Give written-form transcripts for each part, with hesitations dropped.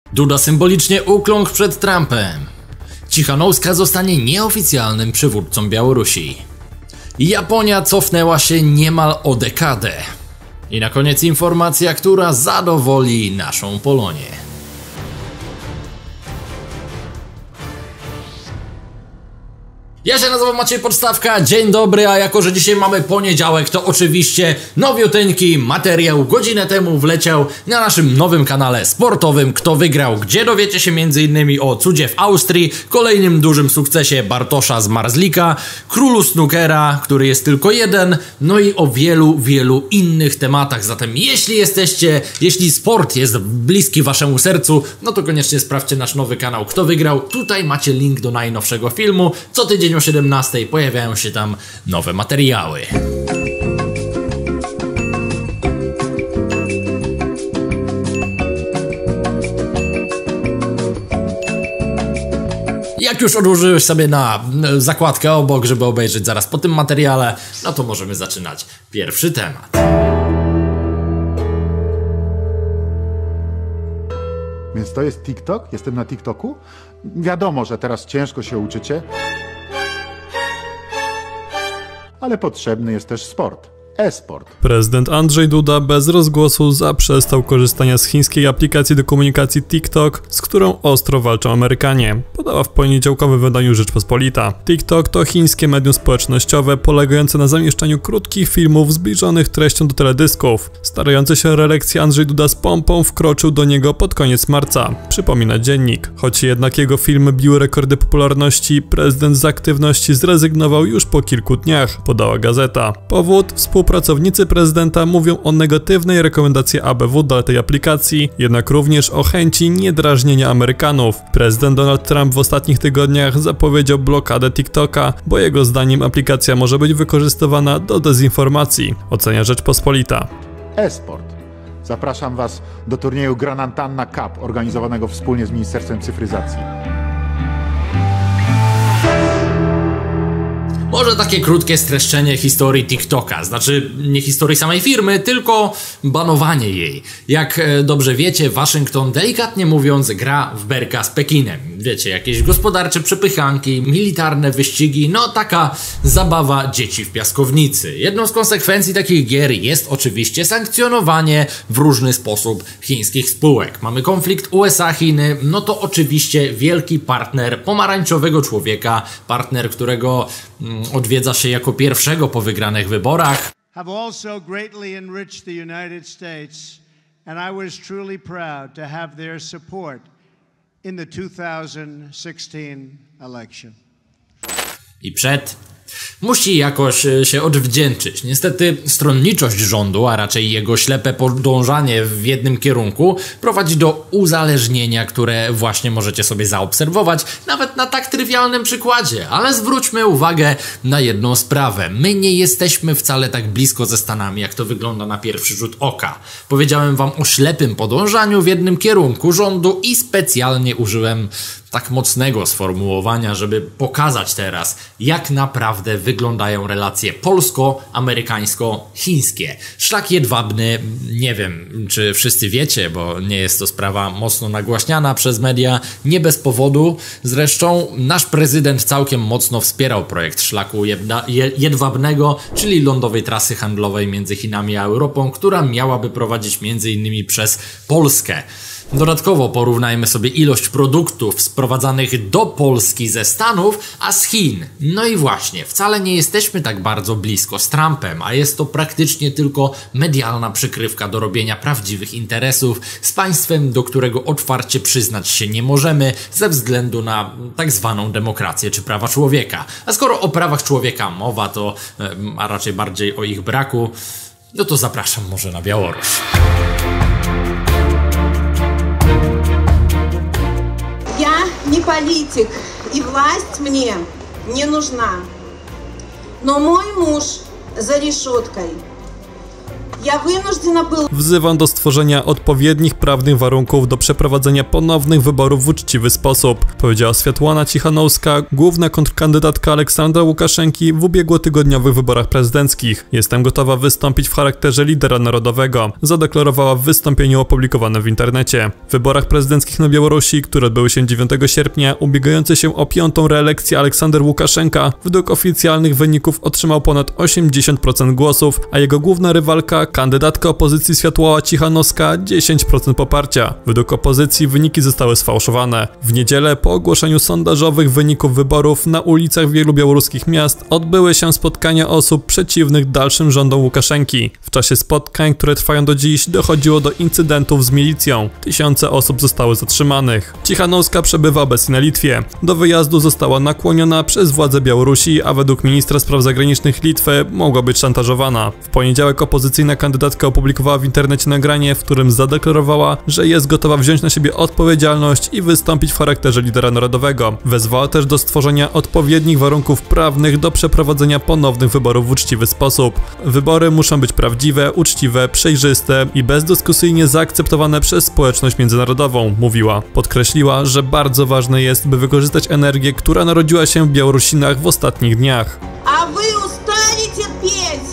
Duda symbolicznie ukląkł przed Trumpem. Cichanouska zostanie nieoficjalnym przywódcą Białorusi. Japonia cofnęła się niemal o dekadę. I na koniec informacja, która zadowoli naszą Polonię. Ja się nazywam Maciej Podstawka, dzień dobry, a jako że dzisiaj mamy poniedziałek, to oczywiście nowiuteńki materiał godzinę temu wleciał na naszym nowym kanale sportowym Kto Wygrał, gdzie dowiecie się m.in. o cudzie w Austrii, kolejnym dużym sukcesie Bartosza z Marzlika, królu snookera, który jest tylko jeden, no i o wielu innych tematach. Zatem jeśli sport jest bliski waszemu sercu, no to koniecznie sprawdźcie nasz nowy kanał Kto Wygrał. Tutaj macie link do najnowszego filmu. Co tydzień o 17 pojawiają się tam nowe materiały. Jak już odłożyłeś sobie na zakładkę obok, żeby obejrzeć zaraz po tym materiale, no to możemy zaczynać pierwszy temat. Więc to jest TikTok? Jestem na TikToku? Wiadomo, że teraz ciężko się uczycie, ale potrzebny jest też sport. E-sport. Prezydent Andrzej Duda bez rozgłosu zaprzestał korzystania z chińskiej aplikacji do komunikacji TikTok, z którą ostro walczą Amerykanie, podała w poniedziałkowym wydaniu Rzeczpospolita. TikTok to chińskie medium społecznościowe polegające na zamieszczaniu krótkich filmów zbliżonych treścią do teledysków. Starający się o reelekcję Andrzej Duda z pompą wkroczył do niego pod koniec marca, przypomina Dziennik. Choć jednak jego filmy biły rekordy popularności, prezydent z aktywności zrezygnował już po kilku dniach, podała gazeta. Powód? Współpracownicy prezydenta mówią o negatywnej rekomendacji ABW dla tej aplikacji, jednak również o chęci niedrażnienia Amerykanów. Prezydent Donald Trump w ostatnich tygodniach zapowiedział blokadę TikToka, bo jego zdaniem aplikacja może być wykorzystywana do dezinformacji, ocenia Rzeczpospolita. E-sport. Zapraszam Was do turnieju Granantanna Cup, organizowanego wspólnie z Ministerstwem Cyfryzacji. Może takie krótkie streszczenie historii TikToka, znaczy nie historii samej firmy, tylko banowanie jej. Jak dobrze wiecie, Waszyngton, delikatnie mówiąc, gra w berka z Pekinem. Wiecie, jakieś gospodarcze przepychanki, militarne wyścigi, no taka zabawa dzieci w piaskownicy. Jedną z konsekwencji takich gier jest oczywiście sankcjonowanie w różny sposób chińskich spółek. Mamy konflikt USA-Chiny, no to oczywiście wielki partner pomarańczowego człowieka, partner, którego odwiedza się jako pierwszego po wygranych wyborach. Have also greatly enriched the United States, and I was truly proud to have their support in the 2016 election. I musi jakoś się odwdzięczyć. Niestety stronniczość rządu, a raczej jego ślepe podążanie w jednym kierunku prowadzi do uzależnienia, które właśnie możecie sobie zaobserwować, nawet na tak trywialnym przykładzie. Ale zwróćmy uwagę na jedną sprawę. My nie jesteśmy wcale tak blisko ze Stanami, jak to wygląda na pierwszy rzut oka. Powiedziałem wam o ślepym podążaniu w jednym kierunku rządu i specjalnie użyłem tak mocnego sformułowania, żeby pokazać teraz, jak naprawdę wyglądają relacje polsko-amerykańsko-chińskie. Szlak jedwabny, nie wiem, czy wszyscy wiecie, bo nie jest to sprawa mocno nagłaśniana przez media, nie bez powodu. Zresztą nasz prezydent całkiem mocno wspierał projekt szlaku jedwabnego, czyli lądowej trasy handlowej między Chinami a Europą, która miałaby prowadzić m.in. przez Polskę. Dodatkowo porównajmy sobie ilość produktów sprowadzanych do Polski ze Stanów, a z Chin. No i właśnie, wcale nie jesteśmy tak bardzo blisko z Trumpem, a jest to praktycznie tylko medialna przykrywka do robienia prawdziwych interesów z państwem, do którego otwarcie przyznać się nie możemy ze względu na tak zwaną demokrację czy prawa człowieka. A skoro o prawach człowieka mowa, to a raczej bardziej o ich braku, no to zapraszam może na Białoruś. Не политик, и власть мне не нужна. Но мой муж за решеткой. я вынуждена была... Wzywam do stworzenia odpowiednich prawnych warunków do przeprowadzenia ponownych wyborów w uczciwy sposób, powiedziała Swiatłana Cichanouska, główna kontrkandydatka Aleksandra Łukaszenki w ubiegłotygodniowych wyborach prezydenckich. Jestem gotowa wystąpić w charakterze lidera narodowego, zadeklarowała w wystąpieniu opublikowanym w internecie. W wyborach prezydenckich na Białorusi, które odbyły się 9 sierpnia, ubiegający się o 5. reelekcję Aleksander Łukaszenka według oficjalnych wyników otrzymał ponad 80% głosów, a jego główna rywalka, kandydatka opozycji Swiatłana Cichanouska, 10% poparcia. Według opozycji wyniki zostały sfałszowane. W niedzielę po ogłoszeniu sondażowych wyników wyborów na ulicach wielu białoruskich miast odbyły się spotkania osób przeciwnych dalszym rządom Łukaszenki. W czasie spotkań, które trwają do dziś, dochodziło do incydentów z milicją. Tysiące osób zostały zatrzymanych. Cichanouska przebywa obecnie na Litwie. Do wyjazdu została nakłoniona przez władze Białorusi, a według ministra spraw zagranicznych Litwy mogła być szantażowana. W poniedziałek opozycyjna kandydatka opublikowała w internecie nagranie, w którym zadeklarowała, że jest gotowa wziąć na siebie odpowiedzialność i wystąpić w charakterze lidera narodowego. Wezwała też do stworzenia odpowiednich warunków prawnych do przeprowadzenia ponownych wyborów w uczciwy sposób. Wybory muszą być prawdziwe, uczciwe, przejrzyste i bezdyskusyjnie zaakceptowane przez społeczność międzynarodową, mówiła. Podkreśliła, że bardzo ważne jest, by wykorzystać energię, która narodziła się w Białorusinach w ostatnich dniach. А вы устали терпеть?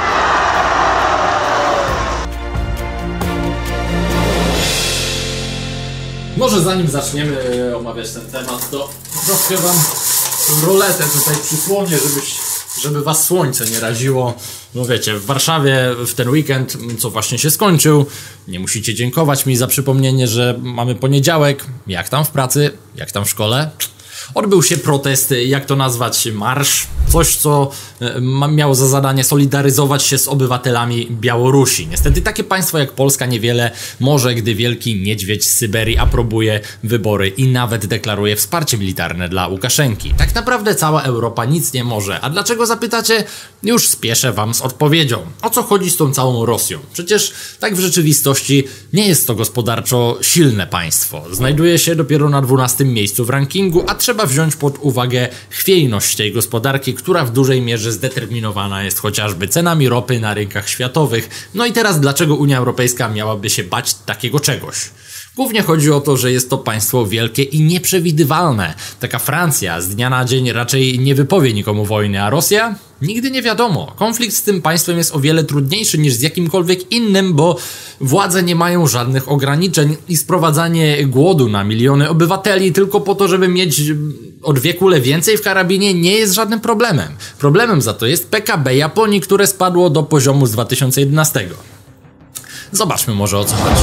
Może zanim zaczniemy omawiać ten temat, to troszkę wam roletę tutaj przysłonię, żeby was słońce nie raziło. No wiecie, w Warszawie w ten weekend, co właśnie się skończył, nie musicie dziękować mi za przypomnienie, że mamy poniedziałek. Jak tam w pracy? Jak tam w szkole? Odbył się protest, jak to nazwać, marsz, coś co miało za zadanie solidaryzować się z obywatelami Białorusi. Niestety takie państwo jak Polska niewiele może, gdy wielki niedźwiedź z Syberii aprobuje wybory i nawet deklaruje wsparcie militarne dla Łukaszenki. Tak naprawdę cała Europa nic nie może. A dlaczego zapytacie? Już spieszę wam z odpowiedzią. O co chodzi z tą całą Rosją? Przecież tak w rzeczywistości nie jest to gospodarczo silne państwo. Znajduje się dopiero na 12. miejscu w rankingu, a trzeba wziąć pod uwagę chwiejność tej gospodarki, która w dużej mierze zdeterminowana jest chociażby cenami ropy na rynkach światowych. No i teraz dlaczego Unia Europejska miałaby się bać takiego czegoś? Głównie chodzi o to, że jest to państwo wielkie i nieprzewidywalne. Taka Francja z dnia na dzień raczej nie wypowie nikomu wojny, a Rosja? Nigdy nie wiadomo. Konflikt z tym państwem jest o wiele trudniejszy niż z jakimkolwiek innym, bo władze nie mają żadnych ograniczeń i sprowadzanie głodu na miliony obywateli tylko po to, żeby mieć o 2 kule więcej w karabinie, nie jest żadnym problemem. Problemem za to jest PKB Japonii, które spadło do poziomu z 2011. Zobaczmy może, o co chodzi.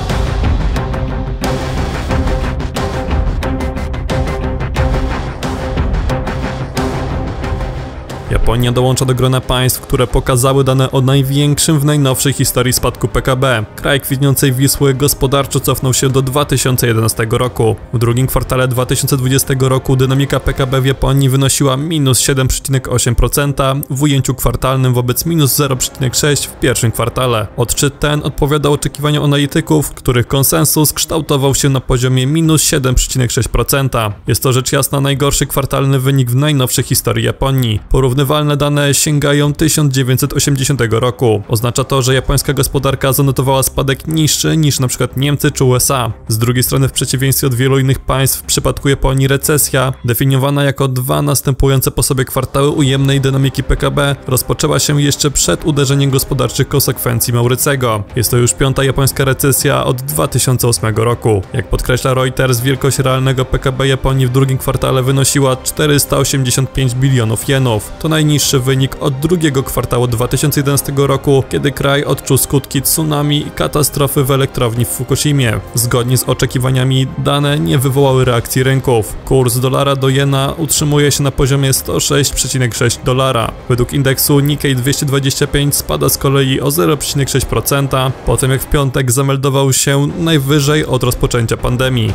Japonia dołącza do grona państw, które pokazały dane o największym w najnowszej historii spadku PKB. Kraj kwitnącej Wisły gospodarczo cofnął się do 2011 roku. W drugim kwartale 2020 roku dynamika PKB w Japonii wynosiła minus 7,8% w ujęciu kwartalnym wobec minus 0,6% w pierwszym kwartale. Odczyt ten odpowiadał oczekiwaniom analityków, których konsensus kształtował się na poziomie minus 7,6%. Jest to rzecz jasna najgorszy kwartalny wynik w najnowszej historii Japonii. Porównywalne dane sięgają 1980 roku. Oznacza to, że japońska gospodarka zanotowała spadek niższy niż np. Niemcy czy USA. Z drugiej strony, w przeciwieństwie od wielu innych państw, w przypadku Japonii recesja, definiowana jako 2 następujące po sobie kwartały ujemnej dynamiki PKB, rozpoczęła się jeszcze przed uderzeniem gospodarczych konsekwencji Maurycego. Jest to już 5. japońska recesja od 2008 roku. Jak podkreśla Reuters, wielkość realnego PKB Japonii w drugim kwartale wynosiła 485 bilionów jenów. To najniższy wynik od drugiego kwartału 2011 roku, kiedy kraj odczuł skutki tsunami i katastrofy w elektrowni w Fukushimie. Zgodnie z oczekiwaniami dane nie wywołały reakcji rynków. Kurs dolara do jena utrzymuje się na poziomie 106,6 dolara. Według indeksu Nikkei 225 spada z kolei o 0,6%, po tym jak w piątek zameldował się najwyżej od rozpoczęcia pandemii.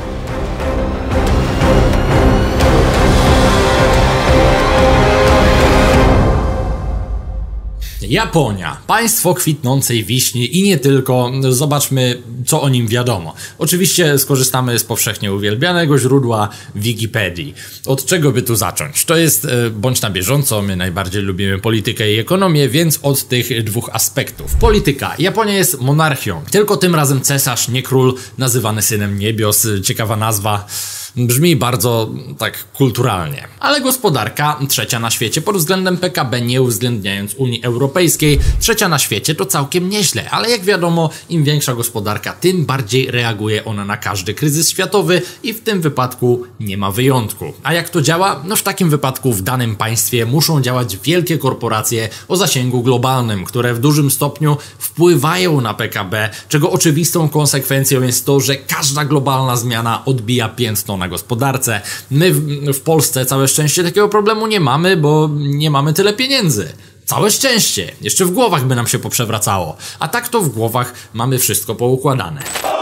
Japonia, państwo kwitnącej wiśni i nie tylko. Zobaczmy, co o nim wiadomo. Oczywiście skorzystamy z powszechnie uwielbianego źródła Wikipedii. Od czego by tu zacząć? To jest bądź na bieżąco, my najbardziej lubimy politykę i ekonomię, więc od tych dwóch aspektów. Polityka. Japonia jest monarchią, tylko tym razem cesarz, nie król, nazywany synem niebios. Ciekawa nazwa. Brzmi bardzo tak kulturalnie. Ale gospodarka trzecia na świecie pod względem PKB, nie uwzględniając Unii Europejskiej. Trzecia na świecie to całkiem nieźle, ale jak wiadomo, im większa gospodarka, tym bardziej reaguje ona na każdy kryzys światowy i w tym wypadku nie ma wyjątku. A jak to działa? No w takim wypadku w danym państwie muszą działać wielkie korporacje o zasięgu globalnym, które w dużym stopniu wpływają na PKB, czego oczywistą konsekwencją jest to, że każda globalna zmiana odbija piętno na gospodarce. My w Polsce całe szczęście takiego problemu nie mamy, bo nie mamy tyle pieniędzy. Całe szczęście. Jeszcze w głowach by nam się poprzewracało. A tak to w głowach mamy wszystko poukładane.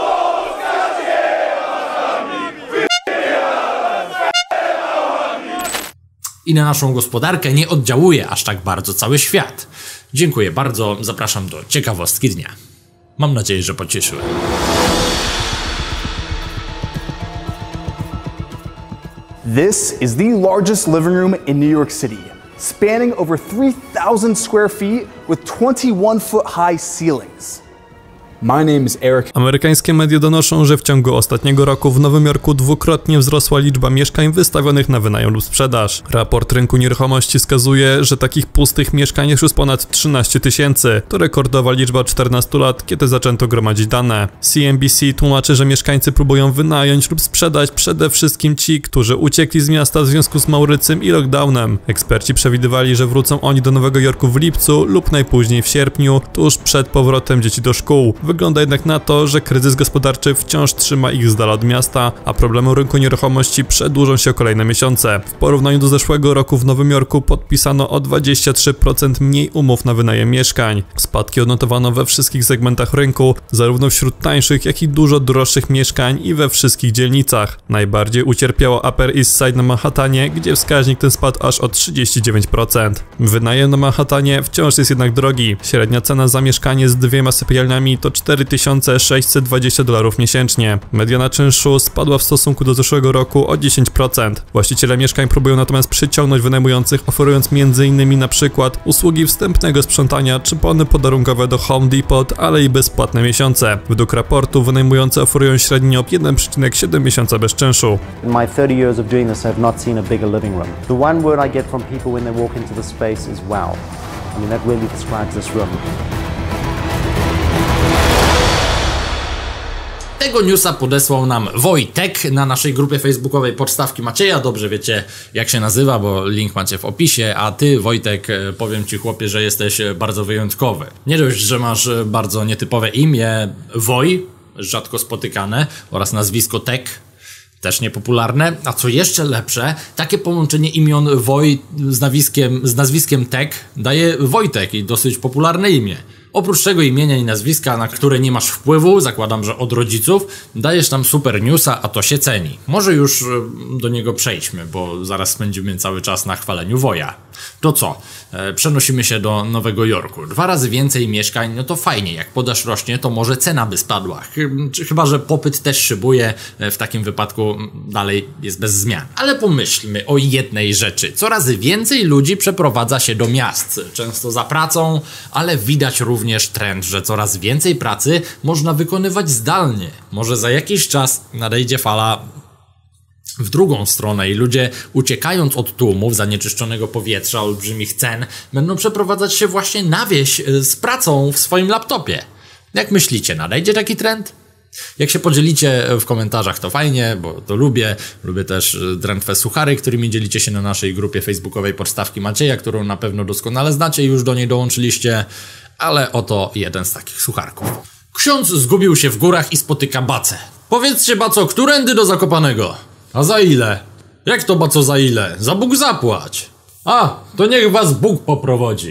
I na naszą gospodarkę nie oddziałuje aż tak bardzo cały świat. Dziękuję bardzo, zapraszam do ciekawostki dnia. Mam nadzieję, że pocieszyłem. This is the largest living room in New York City, spanning over 3,000 square feet with 21-foot high ceilings. My name is Eric. Amerykańskie media donoszą, że w ciągu ostatniego roku w Nowym Jorku dwukrotnie wzrosła liczba mieszkań wystawionych na wynajem lub sprzedaż. Raport rynku nieruchomości wskazuje, że takich pustych mieszkań jest już ponad 13 000. To rekordowa liczba od 14 lat, kiedy zaczęto gromadzić dane. CNBC tłumaczy, że mieszkańcy próbują wynająć lub sprzedać przede wszystkim ci, którzy uciekli z miasta w związku z Maurycym i lockdownem. Eksperci przewidywali, że wrócą oni do Nowego Jorku w lipcu lub najpóźniej w sierpniu, tuż przed powrotem dzieci do szkół. Wygląda jednak na to, że kryzys gospodarczy wciąż trzyma ich z dala od miasta, a problemy rynku nieruchomości przedłużą się o kolejne miesiące. W porównaniu do zeszłego roku w Nowym Jorku podpisano o 23% mniej umów na wynajem mieszkań. Spadki odnotowano we wszystkich segmentach rynku, zarówno wśród tańszych, jak i dużo droższych mieszkań i we wszystkich dzielnicach. Najbardziej ucierpiało Upper East Side na Manhattanie, gdzie wskaźnik ten spadł aż o 39%. Wynajem na Manhattanie wciąż jest jednak drogi. Średnia cena za mieszkanie z 2 sypialniami to $4620 miesięcznie. Mediana czynszu spadła w stosunku do zeszłego roku o 10%. Właściciele mieszkań próbują natomiast przyciągnąć wynajmujących, oferując m.in. na przykład usługi wstępnego sprzątania czy bony podarunkowe do Home Depot, ale i bezpłatne miesiące. Według raportu wynajmujący oferują średnio 1,7 miesiąca bez czynszu. In my 30 years of doing this, I've not seen a bigger living room. The one word I get from people when they walk into the space is wow. I mean, that really describes this room. Tego newsa podesłał nam Wojtek na naszej grupie facebookowej Podstawki Macieja. Dobrze wiecie, jak się nazywa, bo link macie w opisie. A ty, Wojtek, powiem ci, chłopie, że jesteś bardzo wyjątkowy. Nie dość, że masz bardzo nietypowe imię Woj, rzadko spotykane, oraz nazwisko Tek, też niepopularne, a co jeszcze lepsze, takie połączenie imion Woj z nazwiskiem Tek daje Wojtek i dosyć popularne imię. Oprócz tego imienia i nazwiska, na które nie masz wpływu, zakładam, że od rodziców, dajesz nam super newsa, a to się ceni. Może już do niego przejdźmy, bo zaraz spędzimy cały czas na chwaleniu Woja. To co? Przenosimy się do Nowego Jorku. 2 razy więcej mieszkań, no to fajnie. Jak podaż rośnie, to może cena by spadła. Chyba że popyt też szybuje. W takim wypadku dalej jest bez zmian. Ale pomyślmy o jednej rzeczy. Coraz więcej ludzi przeprowadza się do miast. Często za pracą, ale widać również trend, że coraz więcej pracy można wykonywać zdalnie. Może za jakiś czas nadejdzie fala w drugą stronę i ludzie, uciekając od tłumów, zanieczyszczonego powietrza, olbrzymich cen, będą przeprowadzać się właśnie na wieś z pracą w swoim laptopie. Jak myślicie, nadejdzie taki trend? Jak się podzielicie w komentarzach, to fajnie, bo to lubię. Lubię też drętwe suchary, którymi dzielicie się na naszej grupie facebookowej Podstawki Macieja, którą na pewno doskonale znacie i już do niej dołączyliście. Ale oto jeden z takich sucharków. Ksiądz zgubił się w górach i spotyka bacę. Powiedzcie, baco, którędy do Zakopanego? A za ile? Jak to, baco, za ile? Za Bóg zapłać. A, to niech was Bóg poprowadzi.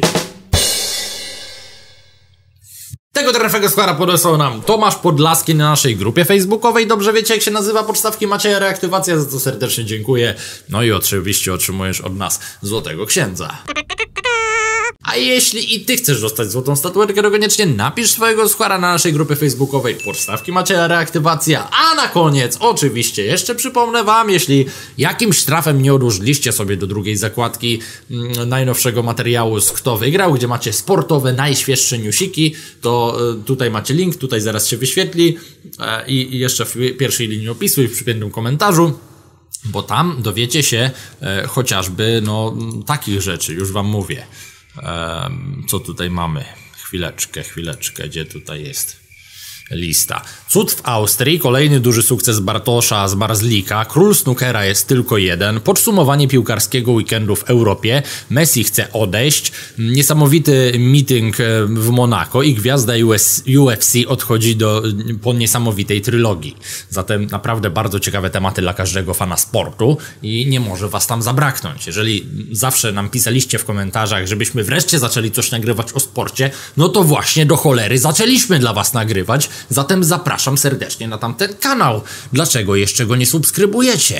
Tego trefnego suchara podesłał nam Tomasz Podlaski na naszej grupie facebookowej. Dobrze wiecie, jak się nazywa Podstawki Macieja Reaktywacja, za co serdecznie dziękuję. No i oczywiście otrzymujesz od nas Złotego Księdza. A jeśli i ty chcesz dostać złotą statuetkę, to koniecznie napisz swojego suchara na naszej grupie facebookowej, podstawki Macieja Reaktywacja, a na koniec oczywiście jeszcze przypomnę wam, jeśli jakimś trafem nie odłożyliście sobie do drugiej zakładki najnowszego materiału z Kto Wygrał, gdzie macie sportowe, najświeższe newsiki, to tutaj macie link, tutaj zaraz się wyświetli i jeszcze w pierwszej linii opisu i w przypiętym komentarzu, bo tam dowiecie się chociażby takich rzeczy, już wam mówię. Co tutaj mamy? Chwileczkę, gdzie tutaj jest lista. Cud w Austrii, kolejny duży sukces Bartosza z Marzlika, król snookera jest tylko jeden, podsumowanie piłkarskiego weekendu w Europie, Messi chce odejść, niesamowity meeting w Monako i gwiazda UFC odchodzi po niesamowitej trylogii. Zatem naprawdę bardzo ciekawe tematy dla każdego fana sportu i nie może was tam zabraknąć. Jeżeli zawsze nam pisaliście w komentarzach, żebyśmy wreszcie zaczęli coś nagrywać o sporcie, no to właśnie do cholery zaczęliśmy dla was nagrywać. Zatem zapraszam serdecznie na tamten kanał. Dlaczego jeszcze go nie subskrybujecie?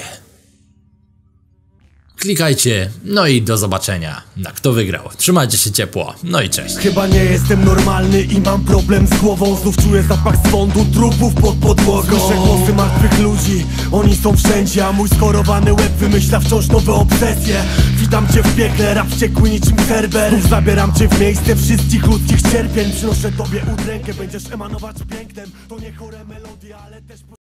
Klikajcie, no i do zobaczenia na Kto Wygrał. Trzymajcie się ciepło, no i cześć. Chyba nie jestem normalny i mam problem z głową. Znów czuję zapach swądu, trupów pod podłogą. Słyszę głosy martwych ludzi, oni są wszędzie, a mój skorowany łeb wymyśla wciąż nowe obsesje. Witam cię w piekle, rap wściekły niczym Herbert. Znów zabieram cię w miejsce wszystkich ludzkich cierpień. Przynoszę tobie udrękę, będziesz emanować pięknem. To nie chore melodie, ale też